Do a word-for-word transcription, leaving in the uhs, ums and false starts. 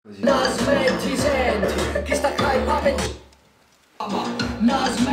Così. Non smetti, senti, chi sta qua in papet. Non smetti.